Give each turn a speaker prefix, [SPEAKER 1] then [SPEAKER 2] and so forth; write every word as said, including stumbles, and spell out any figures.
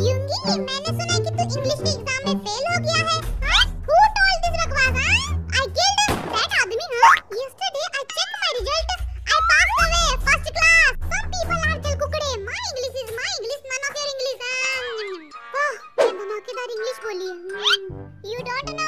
[SPEAKER 1] युंगी, मैंने सुना है कि तू इंग्लिश के एग्जाम में फेल हो गया है। हाँ? Who told this बकवास? हाँ? I killed that आदमी। हाँ? Yesterday I checked my result. I passed away first class. Some people are जल Kukde. My English is my English, none of your English। ओह, ये धमाकेदार इंग्लिश बोली है। You don't know